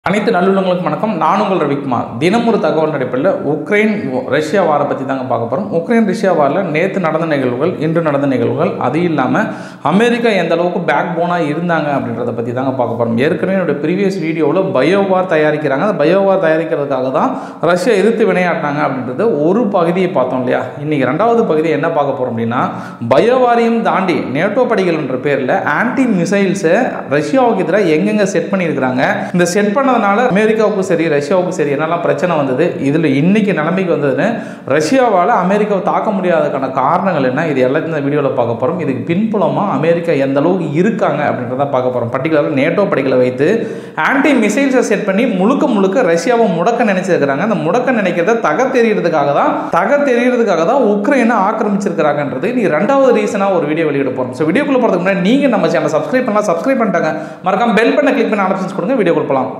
அனைத்து நல்லுள்ளங்களுக்கும் வணக்கம். நான் உங்கள் ரவிக்குமார். தினம் ஒரு தகவல் அடிப்படையில் உக்ரைன் ரஷ்யா வாரை பற்றி தாங்க பார்க்க போகிறோம். உக்ரைன் ரஷ்யா வாரில் நேற்று நடந்த நிகழ்வுகள், இன்று நடந்த நிகழ்வுகள், அது இல்லாமல் அமெரிக்கா எந்த அளவுக்கு பேக் போனாக இருந்தாங்க அப்படின்றத பற்றி தாங்க பார்க்க போகிறோம். ஏற்கனவே என்னோட ப்ரீவியஸ் வீடியோவில் பயோவார் தயாரிக்கிறாங்க. அந்த பயோவார் தயாரிக்கிறதுக்காக தான் ரஷ்யா எதிர்த்து வினையாட்டினாங்க அப்படின்றது ஒரு பகுதியை பார்த்தோம் இல்லையா. இன்றைக்கி ரெண்டாவது பகுதியை என்ன பார்க்க போகிறோம் அப்படின்னா, பயோவாரையும் தாண்டி நேட்டோ படைகள் என்ற பேரில் ஆன்டி மிசைல்ஸை ரஷ்யாவுக்கு எதிராக எங்கெங்கே செட் பண்ணியிருக்கிறாங்க. இந்த செட் பண்ண அமெரிக்காவுக்கும் சரி ரஷ்யாவுக்கும் சரி என்னெல்லாம் பிரச்சனை வந்தது, இதில் இன்னைக்கு நிலைமைக்கு வந்ததுன்னு ரஷ்யாவால் அமெரிக்காவை தாக்க முடியாததுக்கான காரணங்கள் என்ன, இது எல்லாத்தையும் இந்த வீடியோவில் பார்க்க போகிறோம். இதுக்கு பின்புலமாக அமெரிக்கா எந்த அளவுக்கு இருக்காங்க அப்படின்றத பார்க்க போகிறோம். பர்டிகுலராக நேட்டோ படைகளை வைத்து ஆன்டி மிசைல்ஸை செட் பண்ணி முழுக்க ரஷ்யாவை முடக்க நினைச்சிருக்கிறாங்க. அந்த முடக்க நினைக்கிறத தகர்த்தெறிகிறதுக்காக தான் உக்ரைனை ஆக்கிரமிச்சிருக்கிறாங்கன்றது இன்னைக்கு ரெண்டாவது ரீசனாக ஒரு வீடியோ வெளியிட போகிறோம். ஸோ வீடியோக்குள்ள போகிறதுக்கு முன்னாடி நீங்கள் நம்ம சேனலை சப்ஸ்கிரைப் பண்ணிட்டாங்க, மறக்காம பெல் பண்ண கிளிக் பண்ண ஆப்ஷன்ஸ் கொடுங்க. வீடியோக்குள்ள போகலாம்.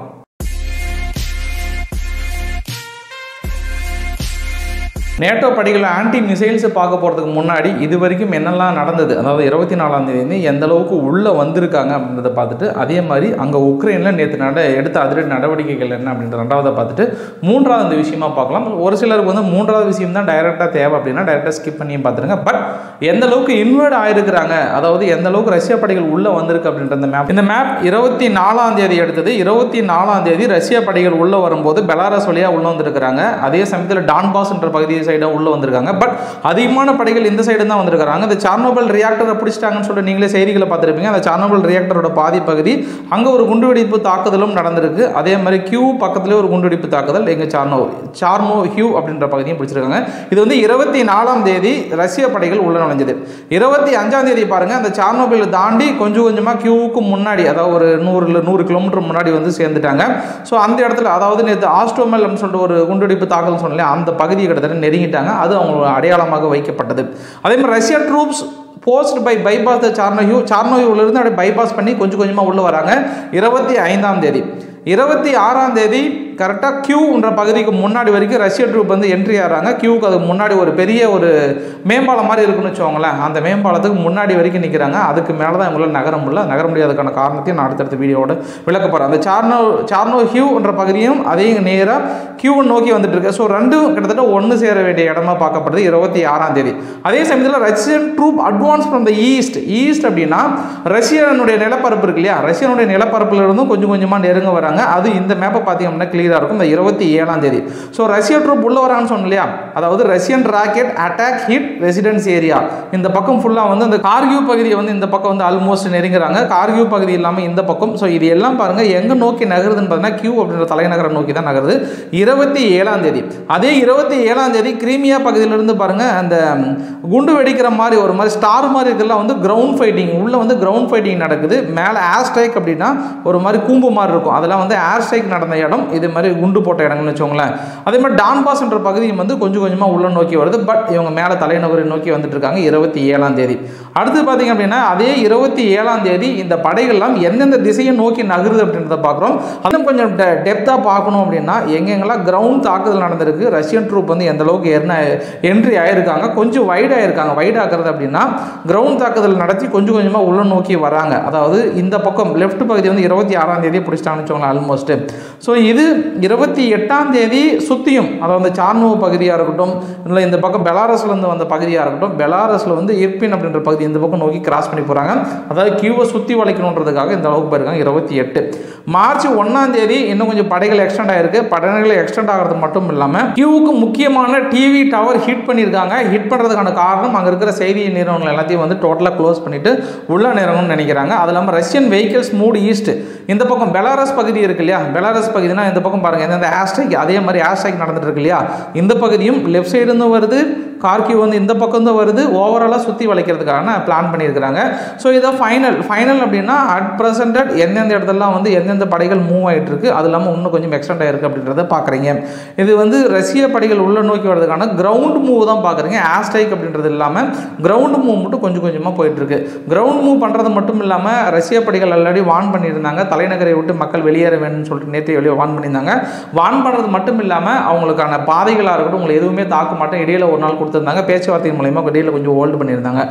நேட்டோ படைகள் ஆன்டி மிசைல்ஸ் பார்க்க போகிறதுக்கு முன்னாடி இது வரைக்கும் என்னெல்லாம் நடந்தது, அதாவது 24ஆம் தேதி எந்த அளவுக்கு உள்ளே வந்திருக்காங்க அப்படின்றத பார்த்துட்டு, அதே மாதிரி அங்கே உக்ரைனில் நேற்று எடுத்த அதிரடி நடவடிக்கைகள் என்ன அப்படின்ற ரெண்டாவதை பார்த்துட்டு மூன்றாவது விஷயமா பார்க்கலாம். ஒரு சிலருக்கு வந்து மூன்றாவது விஷயம் தான் டைரெக்டாக தேவை அப்படின்னா டைரெக்டாக ஸ்கிப் பண்ணியும் பார்த்துருங்க. பட் எந்த அளவுக்கு இன்வெர்ட் ஆயிருக்கிறாங்க, அதாவது எந்த அளவுக்கு ரஷ்யா படைகள் உள்ளே வந்திருக்கு அப்படின்ற இந்த மேப் 24ஆம் தேதி எடுத்தது. 24ஆம் தேதி ரஷ்யா படைகள் உள்ளே வரும்போது பெலாரஸ் வழியாக உள்ளே வந்திருக்கிறாங்க. அதே சமயத்தில் டான்பாஸ் என்ற பகுதியை சைடாக உள்ள வந்திருக்காங்க. பட் அதிகமான படைகள் இந்த சைடு தான் வந்திருக்காங்க. அந்த சார்னோபில் ரியாக்டரை பிடிச்சிட்டாங்கன்னு சொல்லிட்டு நீங்களே செய்திகளை பார்த்துருப்பீங்க. அந்த சார்னோபில் ரியாக்டரோட பாதி பகுதி அங்கே ஒரு குண்டுவெடிப்பு தாக்குதலும் நடந்திருக்கு. அதே மாதிரி கியூ பக்கத்திலே ஒரு குண்டுவெடிப்பு தாக்குதல் எங்க சார்னோ ஹியூ அப்படின்ற பகுதியும் பிடிச்சிருக்காங்க. இது வந்து 24ஆம் தேதி ரஷ்ய படைகள் உள்ள நுழைஞ்சது. 25ஆம் தேதி பாருங்க, அந்த சார்னோபில் தாண்டி கொஞ்சமாக கியூவுக்கு முன்னாடி, அதாவது ஒரு 100 கிலோமீட்டர் முன்னாடி வந்து சேர்ந்துட்டாங்க. ஸோ அந்த இடத்துல, அதாவது நேற்று ஆஸ்ட்ரோமெல் அப்படின்னு சொல்லிட்டு ஒரு குண்டுவெடிப்பு தாக்குதல் சொன்னாலே அந்த பகுதியை கிட்டத்தட்ட நெருங்கிட்டாங்க. அது அவங்களோட அடையாளமாக வைக்கப்பட்டது. அதே மாதிரி Russia troops post by bypass சார்னோஹியூவிலிருந்து அப்படியே பைபாஸ் பண்ணி கொஞ்சமாக உள்ள வராங்க. 25ஆம் தேதி 26ஆம் தேதி கரெக்டாக கியூன்ற பகுதிக்கு முன்னாடி வரைக்கும் ரஷ்ய ட்ரூப் வந்து என்ட்ரி ஆகிறாங்க. கியூக்கு அதுக்கு முன்னாடி ஒரு பெரிய ஒரு மேம்பாலம் மாதிரி இருக்குன்னு வச்சுக்கோங்களேன். அந்த மேம்பாலத்துக்கு முன்னாடி வரைக்கும் நிற்கிறாங்க. அதுக்கு மேலே தான் இவங்களால் நகர முடியாததுக்கான காரணத்தையும் நான் அடுத்தடுத்த வீடியோவோட விளக்க போகிறேன். அந்த சார்னோ ஹியூன்ற பகுதியும் அதே நேராக கியூவை நோக்கி வந்துட்டு இருக்கு. ஸோ ரெண்டும் கிட்டத்தட்ட ஒன்று சேர வேண்டிய இடமா பார்க்கப்படுது 26ஆம் தேதி. அதே சமயத்தில் Russian troop advance from the east அப்படின்னா ரஷ்யனுடைய நிலப்பரப்பு இருக்கு இல்லையா, ரஷ்யனுடைய நிலப்பரப்புல இருந்தும் கொஞ்சமாக நெருங்க வராங்க. அது இந்த மேப்பை பார்த்தீங்கன்னா கிளியராக இருக்கும். இந்த 27ஆம் தேதி ஸோ ரஷ்யா ட்ரூப் உள்ள வரான்னு சொன்னோம் இல்லையா, அதாவது Russian rocket attack hit residence area. இந்த பக்கம் ஃபுல்லாக வந்து அந்த கார்கியூ பகுதியை வந்து இந்த பக்கம் வந்து ஆல்மோஸ்ட் நெருங்குறாங்க. கார்கியூ பகுதி இல்லாமல் இந்த பக்கம். ஸோ இது எல்லாம் பாருங்க எங்கே நோக்கி நகருதுன்னு பார்த்தீங்கன்னா கியூ அப்படின்ற தலைநகரை நோக்கி தான் நகருது. 27ஆம் தேதி அதே 27ஆம் தேதி கிரீமியா பகுதியிலிருந்து பாருங்க அந்த குண்டு வெடிக்கிற மாதிரி ஒரு மாதிரி ஸ்டார் மாதிரி இதெல்லாம் வந்து கிரவுண்ட் ஃபைட்டிங், உள்ள வந்து கிரவுண்ட் ஃபைட்டிங் நடக்குது. மேலே ஏர் ஸ்ட்ரைக் அப்படின்னா ஒரு மாதிரி கூம்பு மாதிரி இருக்கும், அதெல்லாம் வந்து ஏர் ஸ்ட்ரைக் நடந்த இடம், இது மாதிரி குண்டு போட்ட இடங்கள்னு வச்சுக்கோங்களேன். அதே மாதிரி டான்பாஸ் என்ற பகுதியும் வந்து கொஞ்சமாக உள்ள நோக்கி வருது. பட் இவங்க மேலே தலைநகரை நோக்கி வந்துட்டு இருக்காங்க 27ஆம் தேதி. அடுத்து பார்த்தீங்க அப்படின்னா அதே 27ஆம் தேதி இந்த படைகள்லாம் எந்தெந்த திசையை நோக்கி நகருது அப்படின்றத பார்க்குறோம். அதுவும் கொஞ்சம் டெப்த்தாக பார்க்கணும் அப்படின்னா எங்கெங்கெல்லாம் கிரவுண்ட் தாக்குதல் நடந்திருக்கு, ரஷ்யன் ட்ரூப் வந்து எந்த அளவுக்கு என்ட்ரி ஆயிருக்காங்க, கொஞ்சம் வைடாகிறது அப்படின்னா கிரவுண்ட் தாக்குதல் நடத்தி கொஞ்சமாக உள்ள நோக்கி வராங்க. அதாவது இந்த பக்கம் லெஃப்ட் பகுதி வந்து 26ஆம் தேதி பிடிச்சிட்டாங்கன்னு வச்சுக்கோங்களேன் ஆல்மோஸ்ட். ஸோ இது 28ஆம் தேதி சுற்றியும், அதாவது சார்னோ பகுதியாக இருக்கட்டும், இல்லை இந்த பக்கம் பெலாரஸ்லேருந்து வந்த பகுதியாக இருக்கட்டும், பெலாரஸில் வந்து இர்பின் அப்படின்ற பகுதி இந்த பக்கம் நோக்கி கிராஸ் பண்ணி போகிறாங்க. அதாவது கியூவை சுற்றி வளைக்கணுன்றதுக்காக இந்த அளவுக்கு போயிருக்காங்க. 28 மார்ச் 1ஆம் தேதி இன்னும் கொஞ்சம் படைகள் எக்ஸ்டெண்ட் ஆகிருக்கு. படைகள் எக்ஸ்டெண்ட் ஆகிறது மட்டும் இல்லாமல் கியூவுக்கு முக்கியமான டிவி டவர் ஹிட் பண்ணியிருக்காங்க. ஹிட் பண்ணுறதுக்கான காரணம் அங்கே இருக்கிற செய்தி நிறுவனங்கள் எல்லாத்தையும் வந்து டோட்டலாக க்ளோஸ் பண்ணிட்டு உள்ள நிறங்கணும்னு நினைக்கிறாங்க. அது இல்லாமல் ரஷ்யன் வெஹிக்கிள்ஸ் மூவ் ஈஸ்ட். இந்த பக்கம் பெலாரஸ் பகுதி இருக்கு இல்லையா, பெலாரஸ் பகுதினா இந்த பக்கம் பாருங்க எந்தெந்த ஏர்ஸ்ட்ரைக், அதே மாதிரி ஏர்ஸ்ட்ரைக் நடந்துட்டு இருக்கு இல்லையா, இந்த பகுதியும் லெஃப்ட் சைடு இருந்து வருது, கார்கியூ வந்து இந்த பக்கம் தான் வருது, ஓவராலாக சுற்றி வளைக்கிறதுக்கான பிளான் பண்ணியிருக்கிறாங்க. ஸோ இதை ஃபைனல் அப்படின்னா அட் ப்ரெசென்ட் எந்தெந்த இடத்துலலாம் வந்து எந்தெந்த படைகள் மூவ் ஆகிட்டு இருக்கு, அது இல்லாமல் இன்னும் கொஞ்சம் எக்ஸ்டெண்ட் ஆகிருக்கு அப்படின்றத பார்க்குறீங்க. இது வந்து ரஷ்ய படைகள் உள்ள நோக்கி வரதுக்கான கிரவுண்ட் மூவ் தான் பார்க்குறீங்க. ஏர் ஸ்ட்ரைக் அப்படின்றது இல்லாமல் கிரவுண்ட் மூவ் மட்டும் கொஞ்சமாக போயிட்டு இருக்கு. கிரவுண்ட் மூவ் பண்ணுறது மட்டும் இல்லாமல் ரஷ்ய படைகள் ஆல்ரெடி வார்ன் பண்ணியிருந்தாங்க, தலைநகரை விட்டு மக்கள் வெளியேற வேணும்னு சொல்லிட்டு நேற்று வெளியே வார்ன் பண்ணியிருந்தாங்க. வார்ன் பண்ணுறது மட்டும் இல்லாமல் அவங்களுக்கான பாதைகளாக இருக்கட்டும், உங்களை எதுவுமே தாக்க மாட்டோம், இடையில ஒரு நாள் கொடுத்துருந்தாங்க, பேச்சுவார்த்தை மூலயமா இடையில கொஞ்சம் ஹோல்டு பண்ணியிருந்தாங்க. இந்த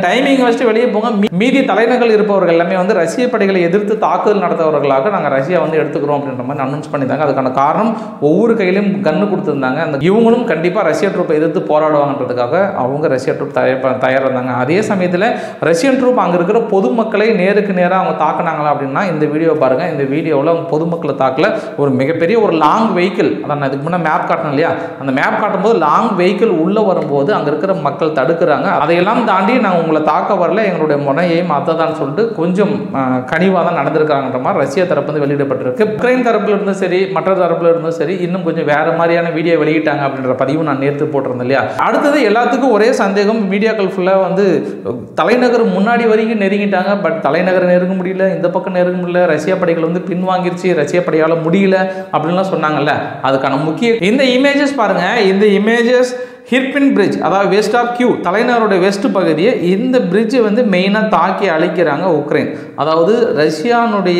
டைமிங் வச்சுட்டு வெளியே போங்க, மீதி தலைநகர் இருப்பவர்கள் எல்லாமே வந்து ரஷ்ய படைகளை எதிர்த்து தாக்குதல் நடத்தவர்களாக நாங்கள் ரஷ்யா வந்து எடுத்துக்கிறோம் அப்படின்ற மாதிரி அனௌன்ஸ் பண்ணியிருந்தாங்க. அதுக்கான காரணம் ஒவ்வொரு கையிலும் கன்று கொடுத்துருந்தாங்க. அந்த இவங்களும் கண்டிப்பாக ரஷ்ய ட்ரூப்பை எதிர்த்து போராடுவாங்கன்றதுக்காக அவங்க ரஷ்ய ட்ரூப் தயாராக இருந்தாங்க. அதே சமயத்தில் ரஷ்யன் ட்ரூப் அங்கே இருக்கிற பொதுமக்களை நேருக்கு நேராக அவங்க தாக்குனாங்களா அப்படின்னா இந்த வீடியோ பாருங்கள். இந்த வீடியோவில் அவங்க பொதுமக்களை தாக்கல, ஒரு மிகப்பெரிய ஒரு லாங் வெஹிக்கிள், அதான் நான் இதுக்கு முன்னே மேப் காட்டணும் இல்லையா, அந்த மேப் காட்டும்போது லாங் வெஹிக்கிள் உள்ளே வரும்போது அங்கே இருக்கிற மக்கள் தடுக்கிறாங்க. அதையெல்லாம் தாண்டி நாங்கள் உங்களை தாக்க வரல, எங்களுடைய முனையை மாற்றதான்னு சொல்லிட்டு கொஞ்சம் கனிவாக தான் நடந்திருக்காங்கன்ற மாதிரி ரஷ்யா தரப்பு வந்து வெளியிடப்பட்டிருக்கு. உக்ரைன் தரப்புல இருந்தும் சரி, மற்ற தரப்புல இருந்தும் சரி, இன்னும் கொஞ்சம் வேற மாதிரியான வீடியோ வெளியிட்டாங்க அப்படின்ற பதிவு நான் நேற்று போட்டிருந்தேன் இல்லையா. அடுத்தது எல்லாத்துக்கும் ஒரே சந்தேகம், மீடியாக்கள் ஃபுல்லாக வந்து தலைநகர் முன்னாடி வரைக்கும் நெருங்கிட்டாங்க, பட் தலைநகரை நெருங்க முடியல, இந்த பக்கம் நெருங்க முடியல, ரஷ்யா படைகள் வந்து பின்வாங்கிருச்சு, ரஷ்யா படையால் முடியல அப்படின்லாம் சொன்னாங்கல்ல. அதுக்கான முக்கிய இந்த இமேஜஸ் பாருங்க. இந்த இமேஜஸ் ஹிர்பின் பிரிட்ஜ், அதாவது வெஸ்ட் ஆஃப் கியூ, தலைநகரோட வெஸ்ட் பகுதியை இந்த பிரிட்ஜை வந்து மெயினாக தாக்கி அழிக்கிறாங்க உக்ரைன். அதாவது ரஷ்யானுடைய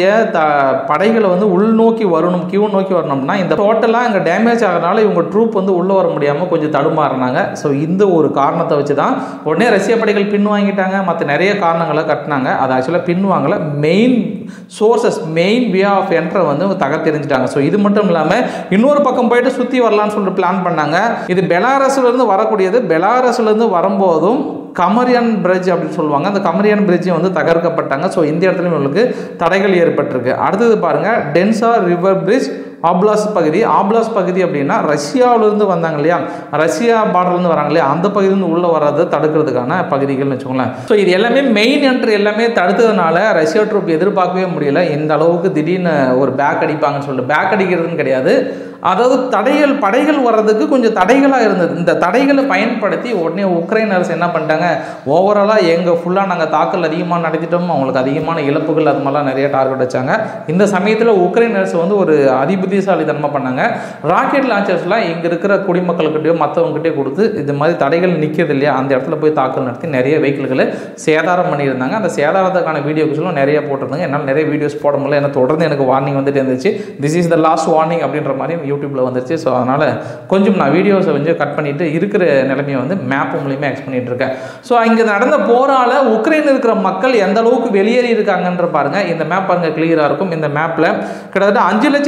படைகளை வந்து உள்நோக்கி வரணும், கியூ நோக்கி வரணும்னா இந்த டோட்டலாக இங்கே டேமேஜ் ஆகிறதுனால இவங்க ட்ரூப் வந்து உள்ளே வர முடியாமல் கொஞ்சம் தடுமாறினாங்க. ஸோ இந்த ஒரு காரணத்தை வச்சு தான் உடனே ரஷ்ய படைகள் பின்வாங்கிட்டாங்க. மற்ற நிறைய காரணங்களை கட்டினாங்க. அது ஆக்சுவலாக பின்வாங்கலை, main sources, main way of entry வந்து தகர்த்தெறிஞ்சிட்டாங்க. ஸோ இது மட்டும் இல்லாமல் இன்னொரு பக்கம் போயிட்டு சுற்றி வரலான்னு சொல்லிட்டு பிளான் பண்ணாங்க. இது பெலாரஸ்ல வரக்கூடியது. பெலாரஸ்ல இருந்து வரும்போதும் கமரியன் பிரிட்ஜ் அப்படின்னு சொல்லுவாங்க, அந்த கமரியன் பிரிட்ஜ் வந்து தகர்க்கப்பட்டாங்க. ஸோ இந்த இடத்துல உங்களுக்கு தடைகள் ஏற்பட்டிருக்கு. அடுத்தது பாருங்க, டென்சா ரிவர் பிரிட்ஜ் ஆப்லாஸ்ட் பகுதி. ஆப்லாஸ்ட் பகுதி அப்படின்னா ரஷ்யாவிலிருந்து வந்தாங்க இல்லையா, ரஷ்யா பார்டர்லேருந்து வராங்க இல்லையா, அந்த பகுதியிலிருந்து உள்ளே வர்றதை தடுக்கிறதுக்கான பகுதிகள்னு வச்சுக்கோங்களேன். ஸோ இது எல்லாமே மெயின் என்ட்ரி எல்லாமே தடுத்ததுனால ரஷ்யா ட்ரூப் எதிர்பார்க்கவே முடியல இந்த அளவுக்கு திடீர்னு ஒரு பேக் அடிப்பாங்கன்னு சொல்லிட்டு. பேக் அடிக்கிறதுன்னு கிடையாது, அதாவது படைகள் வர்றதுக்கு கொஞ்சம் தடைகளாக இருந்தது. இந்த தடைகளை பயன்படுத்தி உடனே உக்ரைன் அரசு என்ன பண்ணிட்டாங்க, ஓவராலாக எங்கள் ஃபுல்லாக நாங்கள் தாக்கல் அதிகமாக நடத்திட்டோம், அவங்களுக்கு அதிகமான இழப்புகள் அது மாதிரிலாம் நிறைய டார்கெட் வச்சாங்க. இந்த சமயத்தில் உக்ரைன் அரசு வந்து ஒரு அதிபுத்திசாலித்தனமாக பண்ணாங்க. ராக்கெட் லான்ச்சர்ஸ்லாம் இங்கே இருக்கிற குடிமக்கள்கிட்டயோ மற்றவங்ககிட்டயோ கொடுத்து இது மாதிரி தடைகள் நிற்கிறது இல்லையா, அந்த இடத்துல போய் தாக்கல் நடத்தி நிறைய வெஹிக்கிள்களை சேதாரம் பண்ணியிருந்தாங்க. அந்த சேதாரத்துக்கான வீடியோஸ்லாம் நிறைய போட்டிருந்தாங்க. என்னால் நிறைய வீடியோஸ் போட முடியல, ஏன்னா தொடர்ந்து எனக்கு வார்னிங் வந்துட்டு இருந்துச்சு. This is the last warning அப்படின்ற மாதிரி யூடியூப்ல வந்துருச்சு. ஸோ அதனால் கொஞ்சம் நான் வீடியோஸை கொஞ்சம் கட் பண்ணிட்டு இருக்கிற நிலைமையை வந்து மேப் மூலியமாக எக்ஸ் பண்ணிட்டு இருக்கேன். ஸோ இங்கே நடந்த போரால் உக்ரைன் இருக்கிற மக்கள் எந்த அளவுக்கு வெளியேறி இருக்காங்கன்ற பாருங்க. இந்த மேப் பாருங்க, கிளியராக இருக்கும். இந்த மேப்பில் கிட்டத்தட்ட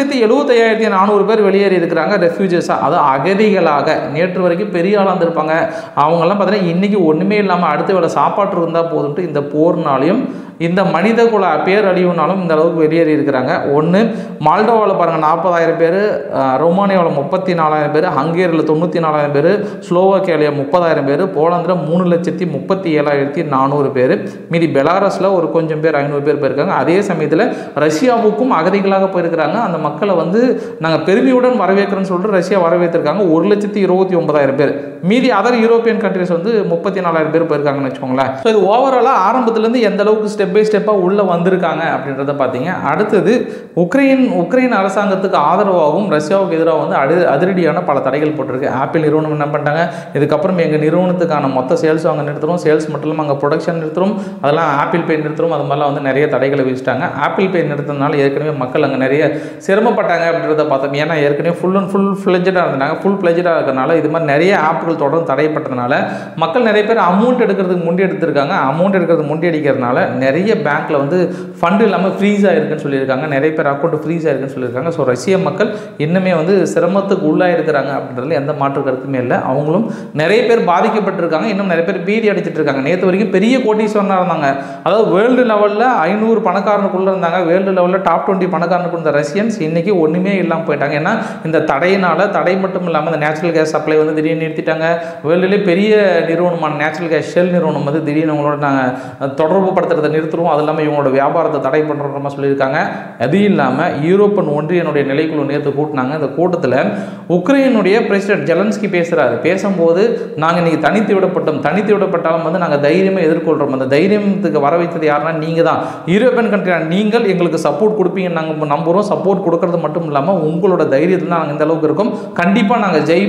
5,75,400 பேர் வெளியேறி இருக்கிறாங்க ரெஃப்யூஜஸாக, அது அகதிகளாக. நேற்று வரைக்கும் பெரிய ஆளாக இருந்திருப்பாங்க, அவங்கெல்லாம் பார்த்தீங்கன்னா இன்னைக்கு ஒன்றுமே இல்லாமல் அடுத்த வேலை சாப்பாட்டு இருந்தால் போதுன்ட்டு இந்த போர்னாலையும் இந்த மனித குல பேரழிவுனாலும் இந்த அளவுக்கு வெளியேறி இருக்கிறாங்க. ஒன்று மால்டோவாவில் பாருங்கள் 40,000 பேர், ரொமானியாவில் 34,000 பேர், ஹங்கேரியில் 94,000 பேர், ஸ்லோவாக்கியாவில் 30,000 பேர், போலாந்தில் 3,37,400 பேர், மீதி பெலாரஸில் ஒரு கொஞ்சம் பேர் 500 பேர் போயிருக்காங்க. அதே சமயத்தில் ரஷ்யாவுக்கும் அகதிகளாக போயிருக்கிறாங்க. அந்த மக்களை வந்து நாங்கள் பெருமையுடன் வரவேற்கிறோன்னு சொல்லிட்டு ரஷ்யா வரவேற்றிருக்காங்க 1,29,000 பேர். மீதி அதர் யூரோப்பியன் கண்ட்ரிஸ் வந்து 34,000 பேர் போயிருக்காங்கன்னு வச்சுக்கோங்களேன். ஸோ இது ஓவராலாக ஆரம்பத்துலேருந்து எந்த அளவுக்கு ஸ்டெப் பை ஸ்டெப்பாக உள்ளே வந்திருக்காங்க அப்படின்றத பார்த்தீங்க. அடுத்தது உக்ரைன் அரசாங்கத்துக்கு ஆதரவாகவும் ரஷ்யாவுக்கு எதிராக வந்து அதிரடியான பல தடைகள் போட்டிருக்கு. ஆப்பிள் நிறுவனம் என்ன பண்ணிட்டாங்க, இதுக்கப்புறம் எங்கள் நிறுவனத்துக்கான மொத்த சேல்ஸ் அங்கே நிறுத்துகிறோம், சேல்ஸ் மட்டும் இல்லாமல் அங்கே ப்ரொடக்ஷன் நிறுத்துகிறோம், அதெல்லாம் ஆப்பிள் பே நிறுத்துகிறோம், அது மாதிரிலாம் வந்து நிறைய தடைகளை வச்சுட்டாங்க. ஆப்பிள் பே நிறுத்தினால ஏற்கனவே மக்கள் அங்கே நிறைய சிரமப்பட்டாங்க அப்படின்றத பார்த்தோம். ஏன்னா ஏற்கனவே ஃபுல் ஃப்ளெஜ்டாக இருந்தாங்க. ஃபுல் ஃப்ளெஜ்டாக இருக்கிறனால இது மாதிரி நிறைய ஆப்புகள் தொடர்ந்து தடைப்பட்டதுனால மக்கள் நிறைய பேர் அமௌண்ட் எடுக்கிறதுக்கு முண்டி எடுத்திருக்காங்க. அமௌண்ட் எடுக்கிறது முண்டி அடிக்கிறதுனால நிறைய பேங்க்கில் வந்து ஃபண்டு இல்லாமல் ஃப்ரீஸ் ஆகிருக்குன்னு சொல்லியிருக்காங்க. நிறைய பேர் அக்கௌண்ட் ஃப்ரீஸ் ஆகிருக்குன்னு சொல்லியிருக்காங்க. ஸோ ரஷ்ய மக்கள் இன்னுமே வந்து சிரமத்துக்கு உள்ளாக இருக்கிறாங்க அப்படின்றதுல எந்த மாற்று கருத்துமே இல்லை. அவங்களும் நிறைய பேர் பாதிக்கப்பட்டிருக்காங்க, இன்னும் நிறைய பேர் பீதி அடிச்சிட்டு இருக்காங்க. நேற்று வரைக்கும் பெரிய கோட்டீஸ்வரனாக இருந்தாங்க, அதாவது வேர்ல்டு லெவலில் 500 பணக்காரனுக்குள்ளே இருந்தாங்க, வேர்ல்டு லெவலில் டாப் 20 பணக்காரனுக்கு இருந்த ரஷ்யன்ஸ் இன்னைக்கு ஒன்றுமே இல்லாமல் போயிட்டாங்க. ஏன்னா இந்த தடை மட்டும் இல்லாமல் இந்த நேச்சுரல் கேஸ் சப்ளை வந்து திடீர்னு நிறுத்திட்டாங்க. வேர்ல்டுலேயே பெரிய நிறுவனமான நேச்சுரல் கேஸ் ஷெல் நிறுவனம் வந்து திடீர்னு அவங்களோட நாங்கள் தொடர்பு படுத்துறதை நிறுத்துறோம், அது இல்லாமல் இவங்களோட வியாபாரத்தை தடை பண்ணுறோம் சொல்லியிருக்காங்க. அது இல்லாமல் யூரோப்பியன் ஒன்றியனுடைய நிலைக்குழு நேற்று கூட்டினாங்க. இந்த கூட்டத்தில் உக்ரைனுடைய பிரசிடென்ட் ஜெலன்ஸ்கி பேசுகிறாரு. பேசும்போது நாங்கள் இன்றைக்கி தனித்து விடப்பட்டாலும் வந்து நாங்கள் தைரியமாக எதிர்கொள்கிறோம். அந்த தைரியத்துக்கு வர வைத்தது யாருன்னா நீங்கள் தான், யூரோப்பியன் கண்ட்ரி. நீங்கள் எங்களுக்கு சப்போர்ட் கொடுப்பீங்கன்னு நாங்கள் நம்புகிறோம். சப்போர்ட் கொடுக்கறது மட்டும் இல்லாமல் உங்களோட தைரியத்தில் நாங்கள் இந்த அளவுக்கு இருக்கோம், கண்டிப்பாக நாங்கள் ஜெயிப்போம்,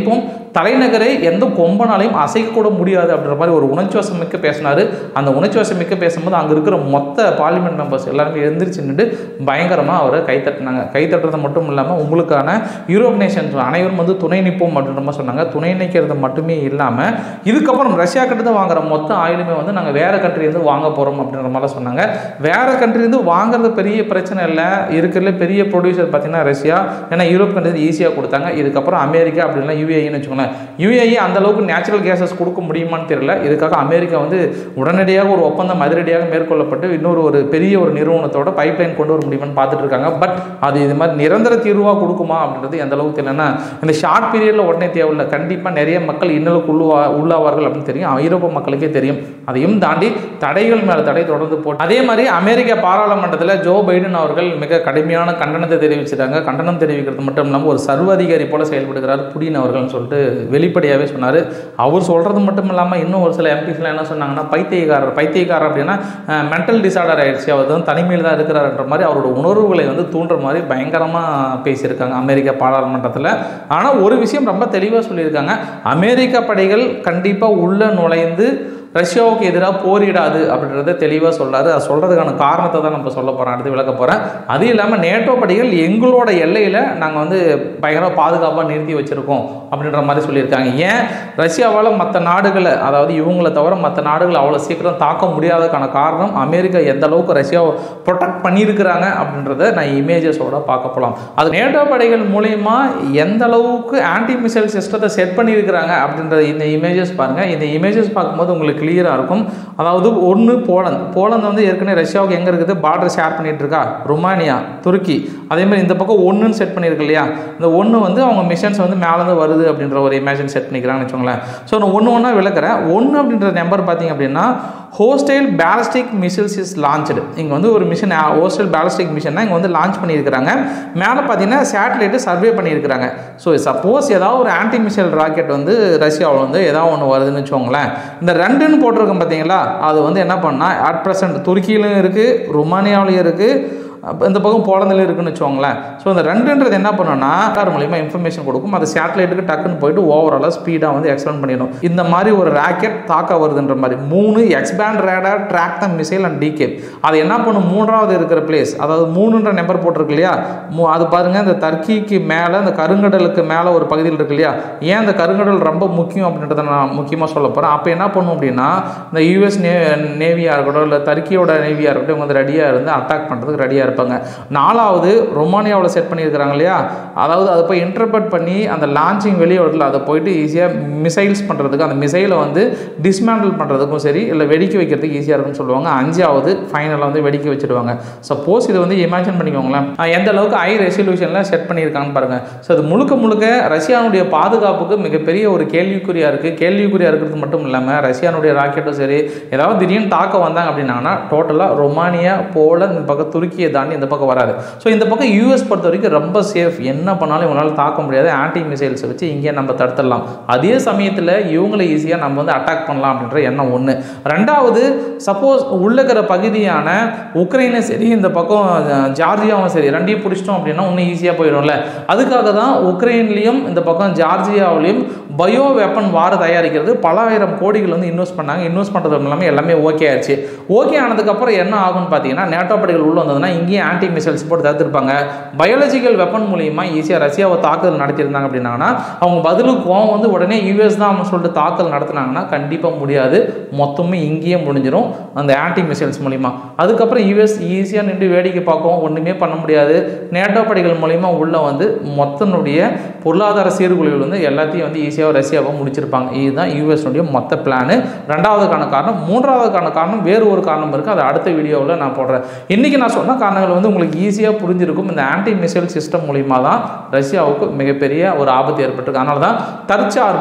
தலைநகரை எந்த கொம்பனாலையும் அசைக்க கூட முடியாது அப்படின்ற மாதிரி ஒரு உணர்ச்சிவசம் மிக்க பேசினார். அந்த உணர்ச்சிவசம் மிக்க பேசும்போது அங்கே இருக்கிற மொத்த பார்லிமெண்ட் மெம்பர்ஸ் எல்லாருமே எழுந்திரிச்சு நின்று பயங்கரமாக அவரை கைத்தட்டினாங்க. கைத்தட்டுறது மட்டும் இல்லாமல் உங்களுக்கான யூரோப் நேஷன்ஸ் அனைவரும் வந்து துணை நிற்போம் அப்படின்ற மாதிரி சொன்னாங்க. துணை நிற்கிறது மட்டுமே இல்லாமல் இதுக்கப்புறம் ரஷ்யா கிட்ட தான் வாங்குற மொத்த ஆயிலுமே வந்து நாங்கள் வேறு கண்ட்ரிலேருந்து வாங்க போகிறோம் அப்படின்ற மாதிரி சொன்னாங்க. வேறு கண்ட்ரிலேருந்து வாங்குறது பெரிய பிரச்சனை இல்லை, இருக்கிறதுல பெரிய ப்ரொடியூசர் பார்த்தீங்கன்னா ரஷ்யா, ஏன்னா யூரோப் கண்ட்ரி ஈஸியாக கொடுத்தாங்க. இதுக்கப்புறம் அமெரிக்கா அப்படின்னா யுஏஇன்னு வச்சுக்கோங்களேன். யுஏஇ அந்தளவுக்கு நேச்சுரல் கேஸஸ் கொடுக்க முடியுமான்னு தெரியல. இதுக்காக அமெரிக்கா வந்து உடனடியாக ஒரு ஒப்பந்தம் அதிரடியாக மேற்கொள்ளப்பட்டு ஒரு பெரிய ஒரு நிறுவனத்தோட பைப்லைன் கொண்டு வர முடியுமான்னு பார்த்துட்டு இருக்காங்க. பட் அது இது மாதிரி நிரந்தர தீர்வாக கொடுக்குமா அப்படின்றது எந்த அளவுக்கு தெரியலன்னா இந்த ஷார்ட் பீரியடில் உடனே தேவையில்லை. கண்டிப்பாக நிறைய மக்கள் இன்னலுக்கு உள்ளாவார்கள் அப்படின்னு தெரியும், ஐரோப்பா மக்களுக்கே தெரியும். அதையும் தாண்டி தடைகள் மேலே தடை தொடர்ந்து போட்டு அதே மாதிரி அமெரிக்க பாராளுமன்றத்தில் ஜோ பைடன் அவர்கள் மிக கடுமையான கண்டனத்தை தெரிவிச்சிட்டாங்க. கண்டனம் தெரிவிக்கிறது மட்டும் இல்லாமல் ஒரு சர்வாதிகாரி போல செயல்படுகிறார் புடின் அவர்கள்னு சொல்லிட்டு வெளிப்படையாகவே சொன்னார். அவர் சொல்கிறது மட்டும் இல்லாமல் இன்னும் ஒரு சில எம்பிஸ்லாம் என்ன சொன்னாங்கன்னா பைத்தியக்காரர் அப்படின்னா மென்டல் டிசார்டர் ஆயிடுச்சு, அவர் வந்து தனிமையில் தான் இருக்கிறார்ன்ற மாதிரி அவரோட உணர்வுகளை வந்து தூண்டுற மாதிரி பயங்கரமாக பேசியிருக்காங்க அமெரிக்க பாராளுமன்றத்தில். ஆனால் ஒரு விஷயம் ரொம்ப தெளிவாக சொல்லியிருக்காங்க, அமெரிக்க படைகள் கண்டிப்பாக உள்ள நுழைந்து ரஷ்யாவுக்கு எதிராக போரிடாது அப்படின்றத தெளிவாக சொல்கிறாரு. அது சொல்கிறதுக்கான காரணத்தை தான் நம்ம சொல்ல போகிறோம், அடுத்து விளக்க போகிறேன். அது இல்லாமல் நேட்டோ படைகள் எங்களோட எல்லையில் நாங்கள் வந்து பயங்கரமாக பாதுகாப்பாக நிறுத்தி வச்சுருக்கோம் அப்படின்ற மாதிரி சொல்லியிருக்காங்க. ஏன் ரஷ்யாவால் மற்ற நாடுகளை, அதாவது இவங்களை தவிர மற்ற நாடுகளை அவ்வளோ சீக்கிரம் தாக்க முடியாததுக்கான காரணம் அமெரிக்கா எந்த அளவுக்கு ரஷ்யாவை ப்ரொடெக்ட் பண்ணியிருக்கிறாங்க அப்படின்றத நான் இமேஜஸோட பார்க்க போகலாம். அது நேட்டோ படைகள் மூலயமா எந்த அளவுக்கு ஆன்டி மிசைல் சிஸ்டத்தை செட் பண்ணியிருக்கிறாங்க அப்படின்றத இந்த இமேஜஸ் பாருங்கள். இந்த இமேஜஸ் பார்க்கும்போது உங்களுக்கு கிளியராக இருக்கும். அதாவது ஒன்று போலந்து வந்து ஏற்கனவே ரஷ்யாவுக்கு எங்கே இருக்குது, பார்டர் ஷேர் பண்ணிட்டு இருக்கா, ருமானியா, துருக்கி. அதே மாதிரி இந்த பக்கம் ஒன்றுன்னு செட் பண்ணியிருக்கு இல்லையா, இந்த ஒன்று வந்து அவங்க மிஷன்ஸ் வந்து மேலேருந்து வருது அப்படின்ற ஒரு இமேஜின் செட் பண்ணிக்கிறாங்கன்னு வச்சுக்கோங்களேன். ஸோ நான் ஒன்று விளக்குறேன். ஒன்று அப்படின்ற நம்பர் பார்த்தீங்க அப்படின்னா hostile ballistic missiles is launched. இங்கே வந்து ஒரு மிஷன் ஹோஸ்டைல் பேலிஸ்டிக் மிஷன்னா இங்கே வந்து லான்ச் பண்ணியிருக்கிறாங்க. மேலே பார்த்தீங்கன்னா சேட்டலைட்டு சர்வே பண்ணியிருக்கிறாங்க. ஸோ சப்போஸ் ஏதாவது ஒரு ஆன்டி மிசைல் ராக்கெட் வந்து ரஷ்யாவில் வந்து ஏதாவது ஒன்று வருதுன்னு வச்சுக்கோங்களேன், இந்த ரெண்டுன்னு போட்டிருக்கோம் பார்த்தீங்களா, அது வந்து என்ன பண்ணால் அட் ப்ரெசென்ட் துருக்கியிலும் இருக்குது, ருமானியாவிலையும் இருக்குது, இந்த பக்கம் போலந்தில் இருக்குன்னு வச்சுக்கோங்களேன். ஸோ இந்த ரெண்டுன்றது என்ன பண்ணோன்னா கார் மூலிமா இன்ஃபர்மேஷன் கொடுக்கும், அது சேட்டலைட்டுக்கு டக்குன்னு போயிட்டு ஓவராலாக ஸ்பீடாக வந்து எக்ஸ்பேண்ட் பண்ணிடும். இந்த மாதிரி ஒரு ராக்கெட் தாக்க வருதுன்ற மாதிரி 3 X-band radar track the missile and டிகேப். அது என்ன பண்ணும், 3வது இருக்கிற பிளேஸ், அதாவது 3ன்ற நம்பர் போட்டிருக்கு இல்லையா, அது பாருங்கள் இந்த டர்க்கிக்கு மேலே இந்த கருங்கடலுக்கு மேலே ஒரு பகுதியில் இருக்கு இல்லையா. ஏன் இந்த கருங்கடல் ரொம்ப முக்கியம் அப்படின்றத நான் முக்கியமாக சொல்ல போகிறேன். அப்போ என்ன பண்ணும் அப்படின்னா இந்த யூஎஸ் நேவியாக இருக்கட்டும் இல்லை டர்க்கியோட நேவியாக இருக்கட்டும் இவங்க வந்து ரெடியாக இருந்து அட்டாக் பண்ணுறதுக்கு ரெடியாக இருப்பாங்க. 4வது ரொமானியாவில் செட் பண்ணியிருக்கிறாங்க இல்லையா, அதாவது அதை போய் இன்டர்பிரட் பண்ணி அந்த லான்ச்சிங் வெளியே வரல அதை போயிட்டு ஈஸியாக மிசைல்ஸ் பண்ணுறதுக்கு, அந்த மிசைலை வந்து டிஸ்மேண்டில் பண்ணுறதுக்கும் சரி இல்லை வெடிக்க வைக்கிறதுக்கு ஈஸியாக இருக்குன்னு சொல்லுவாங்க. 5வது ஃபைனலாக வந்து வெடிக்க வச்சுடுவாங்க. சப்போஸ் இது வந்து இமேஜின் பண்ணிக்கோங்களேன் எந்த அளவுக்கு ஹை ரெசல்யூஷனில் செட் பண்ணியிருக்காங்கன்னு பாருங்கள். ஸோ அது முழுக்க ரஷ்யானுடைய பாதுகாப்புக்கு மிகப்பெரிய ஒரு கேள்விக்குறியாக இருக்குது. கேள்விக்குறியாக இருக்கிறது மட்டும் இல்லாமல் ரஷ்யானுடைய ராக்கெட்டும் சரி ஏதாவது திடீர்னு தாக்க வந்தாங்க அப்படின்னாங்கன்னா டோட்டலாக ரொமானியா, போலந்து, இந்த பக்கம் துருக்கியை தாண்டி இந்த பக்கம் வராது. ஸோ இந்த பக்கம் யூஎஸ் பொறுத்த வரைக்கும் ரொம்ப சேஃப், என்ன பண்ணாலும் இவங்களால் தாக்க முடியாது, ஆன்டி மிசைல்ஸை வச்சு இங்கே நம்ம தடுத்துடலாம். அதே சமயத்தில் இவங்களை ஈஸியாக நம்ம வந்து அட்டாக் பண்ணலாம் அப்படின்ற எண்ணம் ஒன்று. 2வது சப்போஸ் உள்ளக்கிற பகுதியான உக்ரைனும் சரி இந்த பக்கம் ஜார்ஜியாவும் சரி ரெண்டையும் பிடிச்சிட்டோம் அப்படின்னா இன்னும் ஈஸியாக போயிடும்ல. அதுக்காக தான் உக்ரைன்லேயும் இந்த பக்கம் ஜார்ஜியாவிலையும் பயோ வெப்பன் வார் தயாரிக்கிறது பல ஆயிரம் கோடிகள் வந்து இன்வெஸ்ட் பண்ணாங்க. இன்வெஸ்ட் பண்ணுறது இல்லாமல் எல்லாமே ஓகே ஆயிடுச்சு. ஓகே ஆனதுக்கப்புறம் என்ன ஆகும்னு பார்த்தீங்கன்னா நேட்டோ படைகள் உள்ள வந்ததுன்னா இங்கேயும் ஆன்டி மிசைல்ஸ் போட்டு தடுத்துருப்பாங்க. பயாலஜிக்கல் வெப்பன் மூலியமா ஈஸியாக ரஷ்யாவை தாக்குதல் நடத்தியிருந்தாங்க அப்படின்னாங்கன்னா அவங்க பதிலுக்கு கோவம் வந்து உடனே யூஎஸ் தான் சொல்லிட்டு தாக்குதல் நடத்தினாங்கன்னா கண்டிப்பாக முடியாது, மொத்தமே இங்கேயே முடிஞ்சிடும் அந்த ஆன்டி மிசைல்ஸ் மூலிமா. அதுக்கப்புறம் யூஎஸ் ஈஸியாக நின்று வேடிக்கை பார்க்கவும் ஒன்றுமே பண்ண முடியாது. நேட்டோ படைகள் மூலிமா உள்ள வந்து மொத்தனுடைய பொருளாதார சீர்குலைகள் வந்து எல்லாத்தையும் வந்து ஈஸியாக ரஷ்யாவை முடிச்சிருப்பாங்க. இதுதான் யூஎஸ்னுடைய மொத்த பிளானு. 2வதுக்கான காரணம். 3வதுக்கான காரணம் வேறு ஒரு காரணம் இருக்குது, அது அடுத்த வீடியோவில் நான் போடுறேன். இன்றைக்கி நான் சொன்ன காரணங்கள் வந்து உங்களுக்கு ஈஸியாக புரிஞ்சிருக்கும். இந்த ஆன்டி மிசைல் சிஸ்டம் மூலிமா தான் ரஷ்யாவுக்கு மிகப்பெரிய ஒரு ஆபத்து ஏற்பட்டிருக்கு. அதனால தான் தற்சார்பு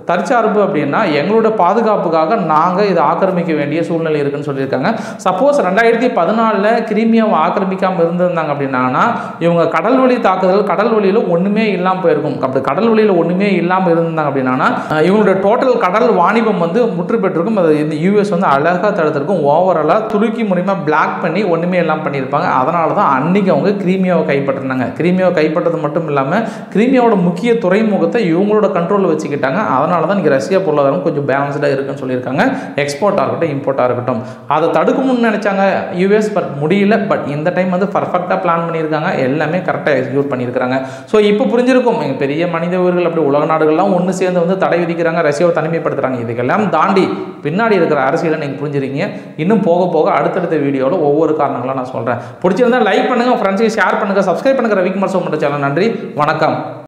தற்சார்பு அப்படின்னா எங்களோட பாதுகாப்புக்காக நாங்கள் இதை ஆக்கிரமிக்க வேண்டிய சூழ்நிலை இருக்குன்னு சொல்லியிருக்காங்க. சப்போஸ் 2014 கிரீமியாவை ஆக்கிரமிக்காமல் இருந்திருந்தாங்க அப்படின்னா இவங்க கடல் வழி தாக்குதல், கடல் வழியில் ஒன்றுமே இல்லாமல் போயிருக்கும். அப்படி கடல் வழியில் ஒன்றுமே இல்லாமல் இருந்தாங்க அப்படின்னா இவங்களோட டோட்டல் கடல் வாணிபம் வந்து முற்று பெற்றிருக்கும். அது இந்த யூஎஸ் வந்து அழகாக தடுத்திருக்கும். ஓவராலாக துருக்கி மூலிமா பிளாக் பண்ணி ஒன்றுமே இல்லாமல் பண்ணியிருப்பாங்க. அதனால தான் அன்றைக்கி அவங்க கிரீமியாவை கைப்பற்றினாங்க. கிரீமியாவை கைப்பற்றது மட்டும் இல்லாமல் கிரீமியாவோட முக்கிய துறைமுகத்தை இவங்களோட கண்ட்ரோலில் வச்சுக்கிட்டாங்க. அதனால தான் இங்கே ரஷ்யா பொருளாதாரம் கொஞ்சம் பேலன்ஸ்டாக இருக்குன்னு சொல்லியிருக்காங்க. எக்ஸ்போர்ட்டாக இருக்கட்டும், இம்போர்ட்டாக இருக்கட்டும். அதை தடுக்கணும்னு நினச்சாங்க யூஎஸ், பட் முடியல. பட் இந்த டைம் வந்து பர்ஃபெக்டாக பிளான் பண்ணியிருக்காங்க. எல்லாமே கரெக்டாக எக்ஸிக்யூட் பண்ணியிருக்காங்க. ஸோ இப்போ புரிஞ்சிருக்கும் பெரிய மனித உயிர்கள் அப்படி உலக நாடுகள்லாம் ஒன்று சேர்ந்து வந்து தடை விதிக்கிறாங்க, ரஷ்யாவை தனிமைப்படுத்துகிறாங்க. இதுக்கெல்லாம் தாண்டி பின்னாடி இருக்கிற அரசியலை நீங்கள் புரிஞ்சிருக்கீங்க. இன்னும் போக போக அடுத்தடுத்த வீடியோவில் ஒவ்வொரு காரணங்களாக நான் சொல்கிறேன். பிடிச்சிருந்தா லைக் பண்ணுங்கள், ஃப்ரெண்ட்ஸுக்கு ஷேர் பண்ணுங்கள், சப்ஸ்கிரைப் பண்ணுங்கள். ரவிக்குமார் சோமண்ட சேனல். நன்றி, வணக்கம்.